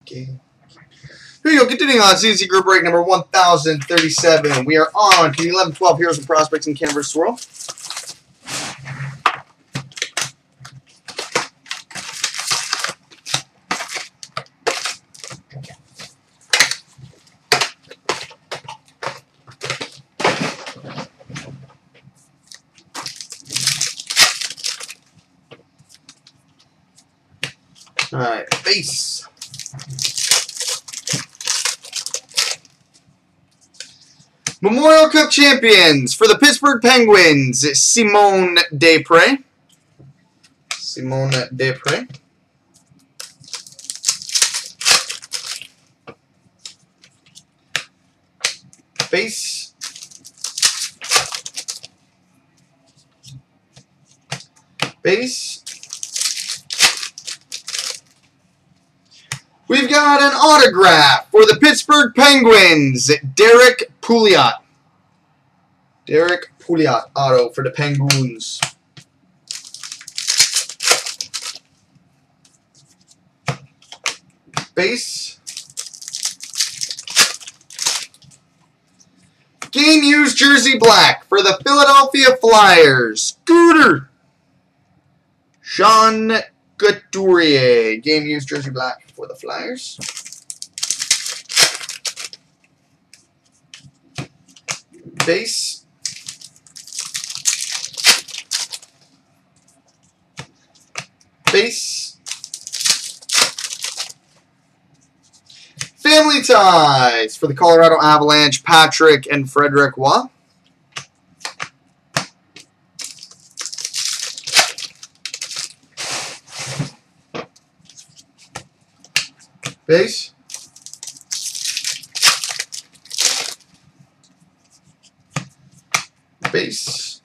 Here you go. Continuing on CNC Group break number 1037. We are on to the 11-12 Heroes and Prospects in Canvas Swirl. Alright, base. Memorial Cup champions for the Pittsburgh Penguins, Simone Despres. Simone Despres. Base. Base. We've got an autograph for the Pittsburgh Penguins, Derek Pouliot. Derek Pouliot auto for the Penguins. Base. Game used jersey black for the Philadelphia Flyers, Scooter. Sean Couturier. Game used jersey black for the Flyers. Base. Base. Family ties for the Colorado Avalanche, Patrick and Frederick Waugh. Base. Base.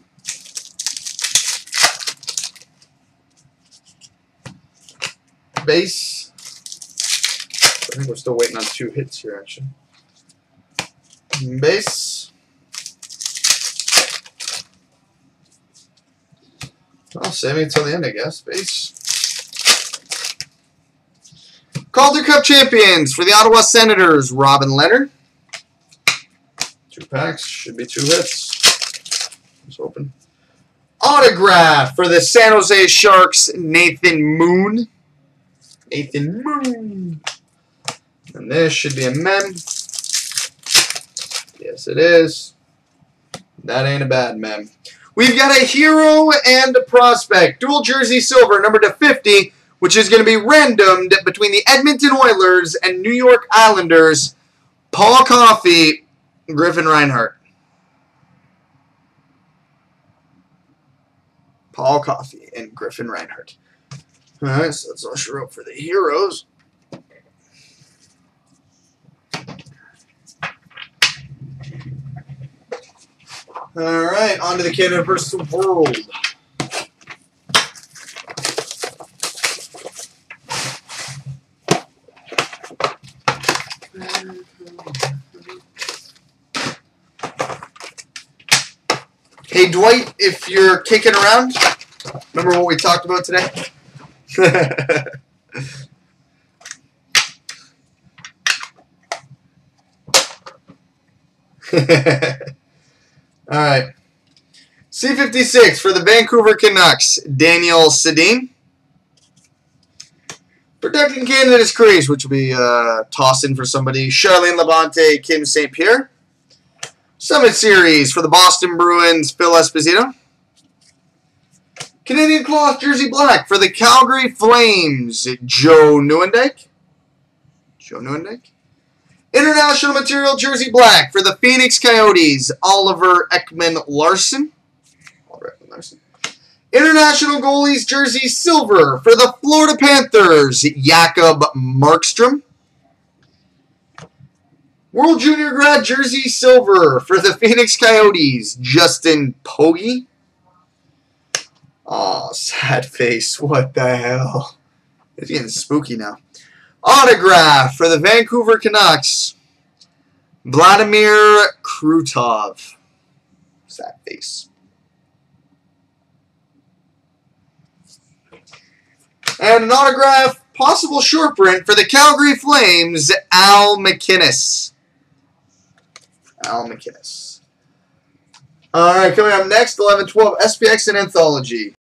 Base. I think we're still waiting on 2 hits here, actually. Base. Well, save me until the end, I guess. Base. Calder Cup champions for the Ottawa Senators, Robin Leonard. 2 packs, should be 2 hits. Just open. Autograph for the San Jose Sharks, Nathan Moon. Nathan Moon. And this should be a mem. Yes, it is. That ain't a bad mem. We've got a hero and a prospect. Dual jersey silver, number /50. Which is going to be randomed between the Edmonton Oilers and New York Islanders, Paul Coffey, Griffin Reinhart. Paul Coffey and Griffin Reinhart. All right, so that's all she wrote for the heroes. All right, on to the Canada versus the World. Hey, Dwight, if you're kicking around, remember what we talked about today? All right. C56 for the Vancouver Canucks, Daniel Sedin. Protecting Canada's crease, which will be tossed in for somebody, Charlene Labonte, Kim St. Pierre. Summit Series for the Boston Bruins, Phil Esposito. Canadian Cloth Jersey Black for the Calgary Flames, Joe Nieuwendyk. International Material Jersey Black for the Phoenix Coyotes, Oliver Ekman-Larsson. International Goalies Jersey Silver for the Florida Panthers, Jacob Markstrom. World Junior Grad Jersey Silver for the Phoenix Coyotes, Justin Pogge. Oh, sad face. What the hell? It's getting spooky now. Autograph for the Vancouver Canucks, Vladimir Krutov. Sad face. And an autograph, possible short print for the Calgary Flames, Al MacInnis. Al MacInnis. All right, coming up next, 11-12 SPX and Anthology.